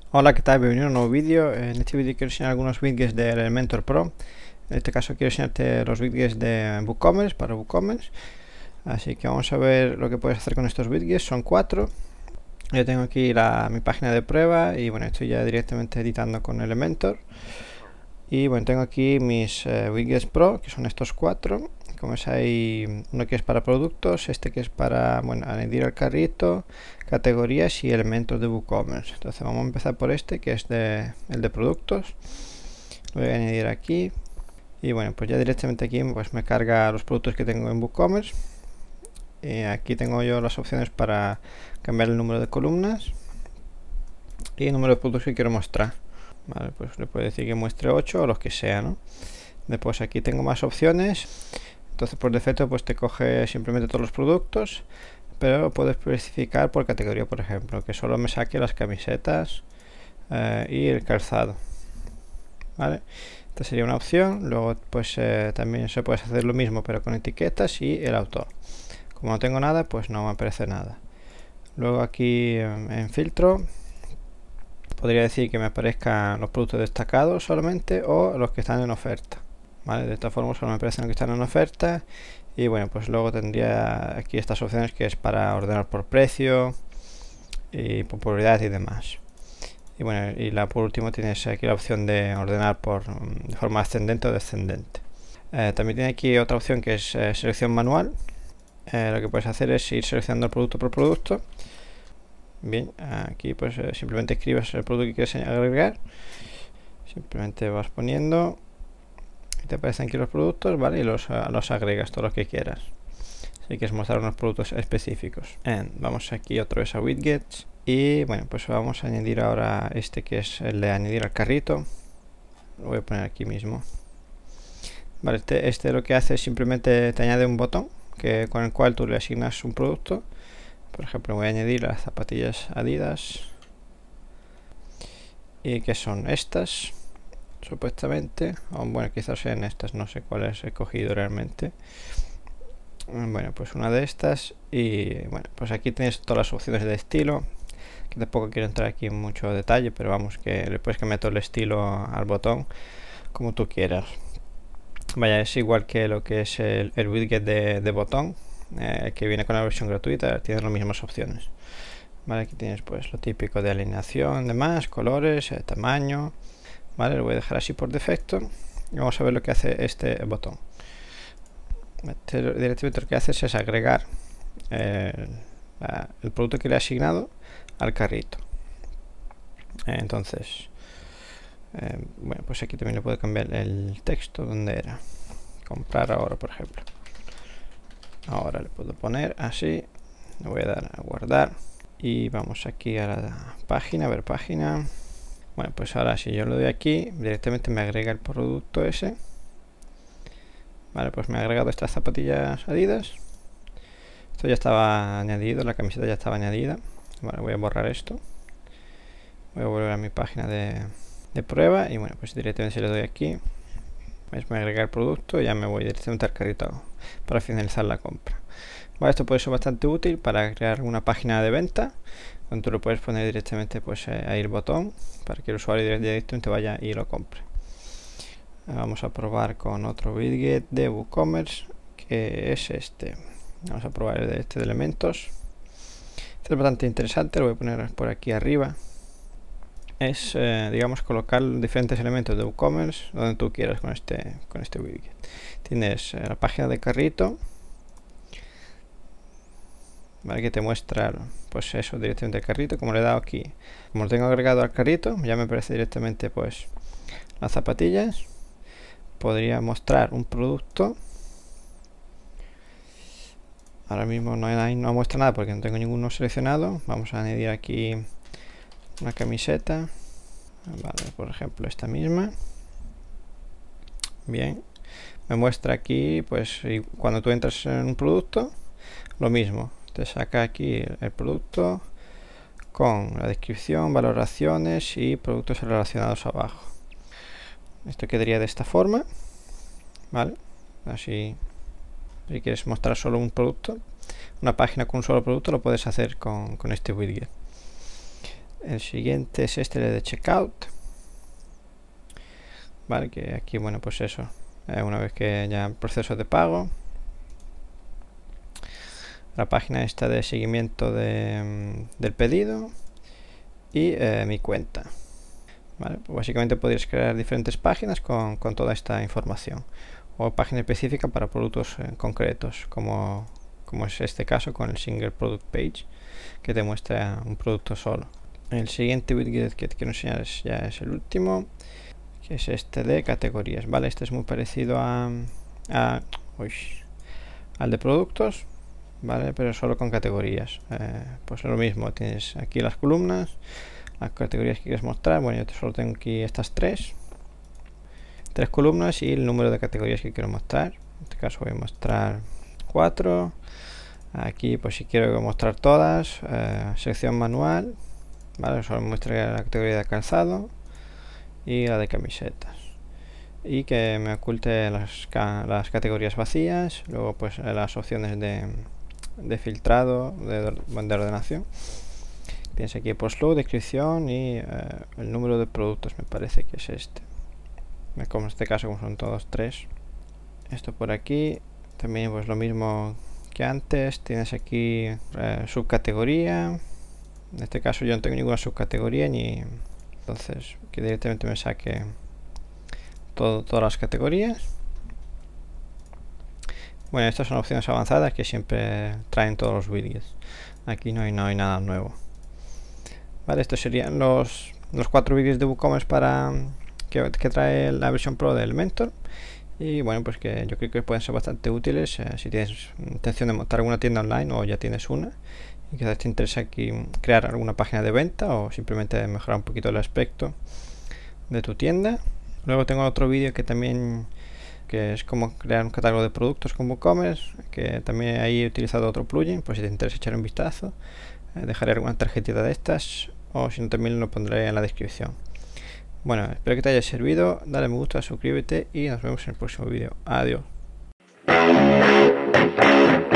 Hola, ¿qué tal? Bienvenido a un nuevo vídeo. En este vídeo quiero enseñar algunos widgets de Elementor Pro. En este caso quiero enseñarte los widgets de WooCommerce para WooCommerce. Así que vamos a ver lo que puedes hacer con estos widgets. Son 4. Yo tengo aquí mi página de prueba y bueno, estoy ya directamente editando con Elementor. Y bueno, tengo aquí mis widgets Pro, que son estos 4. Como ves, hay uno que es para productos, este que es para añadir al carrito, categorías y elementos de WooCommerce. Entonces vamos a empezar por este, que es el de productos. Lo voy a añadir aquí. Y bueno, pues ya directamente aquí pues me carga los productos que tengo en WooCommerce. Aquí tengo yo las opciones para cambiar el número de columnas y el número de productos que quiero mostrar. Vale, pues le puedo decir que muestre 8 o los que sea, ¿no? Después aquí tengo más opciones. Entonces por defecto pues te coge simplemente todos los productos, pero puedo especificar por categoría, por ejemplo, que solo me saque las camisetas y el calzado. ¿Vale? Esta sería una opción. Luego pues también se puede hacer lo mismo pero con etiquetas y el autor. Como no tengo nada, pues no me aparece nada. Luego aquí en filtro podría decir que me aparezcan los productos destacados solamente o los que están en oferta. ¿Vale? De esta forma solo me aparecen los que están en oferta. Y bueno, pues luego tendría aquí estas opciones que es para ordenar por precio y popularidad y demás. Y bueno, por último tienes aquí la opción de ordenar de forma ascendente o descendente. También tiene aquí otra opción que es selección manual. Lo que puedes hacer es ir seleccionando producto por producto. Bien, aquí pues simplemente escribes el producto que quieres agregar. Simplemente vas poniendo y te aparecen aquí los productos, ¿vale? Y los agregas todos los que quieras. Si quieres mostrar unos productos específicos. Vamos aquí otra vez a widgets. Y bueno, pues vamos a añadir ahora este que es el de añadir al carrito. Lo voy a poner aquí mismo. Vale, este lo que hace es simplemente te añade un botón con el cual tú le asignas un producto. Por ejemplo, voy a añadir las zapatillas Adidas. ¿Y que son estas? Supuestamente. Bueno, quizás sean estas, no sé cuáles he cogido realmente. Bueno, pues una de estas. Y bueno, pues aquí tienes todas las opciones de estilo. Que tampoco quiero entrar aquí en mucho detalle, pero vamos, que le puedes cambiar todo el estilo al botón como tú quieras. Vaya, es igual que lo que es el widget de botón, que viene con la versión gratuita, tienes las mismas opciones. Vale, aquí tienes pues lo típico de alineación, demás, colores, tamaño. Vale, lo voy a dejar así por defecto. Y vamos a ver lo que hace este botón. Directamente lo que hace es agregar el producto que le he asignado al carrito. Entonces, bueno, pues aquí también le puedo cambiar el texto. ¿Dónde era? Comprar ahora, por ejemplo. Ahora le puedo poner así. Le voy a dar a guardar. Y vamos aquí a la página, a ver página. Bueno, pues ahora si yo lo doy aquí, directamente me agrega el producto ese. Vale, pues me ha agregado estas zapatillas Adidas. Esto ya estaba añadido, la camiseta ya estaba añadida. Vale, voy a borrar esto. Voy a volver a mi página de prueba y bueno, pues directamente si le doy aquí, pues me agrega el producto y ya me voy directamente al carrito para finalizar la compra. Vale, esto puede ser bastante útil para crear una página de venta donde tú lo puedes poner directamente pues ahí el botón para que el usuario directamente vaya y lo compre. Vamos a probar con otro widget de WooCommerce que es este. Vamos a probar el de este de elementos. Este es bastante interesante, lo voy a poner por aquí arriba. Es, digamos, colocar diferentes elementos de WooCommerce donde tú quieras con este widget. Tienes la página de carrito, ¿vale? Que te muestra, pues eso, directamente el carrito. Como le he dado aquí, como lo tengo agregado al carrito, ya me aparece directamente, pues, las zapatillas. Podría mostrar un producto. Ahora mismo no muestra nada porque no tengo ninguno seleccionado. Vamos a añadir aquí una camiseta. Vale, por ejemplo esta misma. Bien, me muestra aquí pues cuando tú entras en un producto, lo mismo, te saca aquí el producto con la descripción, valoraciones y productos relacionados abajo. Esto quedaría de esta forma, vale, así. Si quieres mostrar solo un producto, una página con un solo producto, lo puedes hacer con este widget. El siguiente es este de checkout. Vale, que aquí, bueno, pues eso, una vez que ya el proceso de pago, la página esta de seguimiento del pedido y mi cuenta. Vale, pues básicamente podéis crear diferentes páginas con toda esta información, o página específica para productos concretos, como es este caso con el Single Product Page, que te muestra un producto solo. El siguiente widget que te quiero enseñar ya es el último, que es este de categorías. Vale, este es muy parecido al de productos, vale, pero solo con categorías. Pues lo mismo, tienes aquí las columnas, las categorías que quieres mostrar. Bueno, yo solo tengo aquí estas tres columnas y el número de categorías que quiero mostrar. En este caso voy a mostrar 4. Aquí, pues si quiero mostrar todas, sección manual, vale, solo muestra la categoría de calzado y la de camisetas, y que me oculte las categorías vacías. Luego pues las opciones de filtrado, de ordenación. Tienes aquí post-load, descripción y el número de productos, me parece que es este. Como en este caso, como son todos 3. Esto por aquí, también pues lo mismo que antes. Tienes aquí subcategoría. En este caso yo no tengo ninguna subcategoría, entonces que directamente me saque todas las categorías. Bueno, estas son opciones avanzadas que siempre traen todos los widgets. Aquí no hay nada nuevo. Vale, estos serían los 4 widgets de WooCommerce que trae la versión Pro de Elementor. Y bueno, pues que yo creo que pueden ser bastante útiles si tienes intención de montar alguna tienda online o ya tienes una y quizás te interesa aquí crear alguna página de venta o simplemente mejorar un poquito el aspecto de tu tienda. Luego tengo otro vídeo que es como crear un catálogo de productos con WooCommerce, que también ahí he utilizado otro plugin, pues si te interesa echar un vistazo. Dejaré alguna tarjetita de estas, o si no también lo pondré en la descripción. Bueno, espero que te haya servido, dale me gusta, suscríbete y nos vemos en el próximo vídeo. Adiós.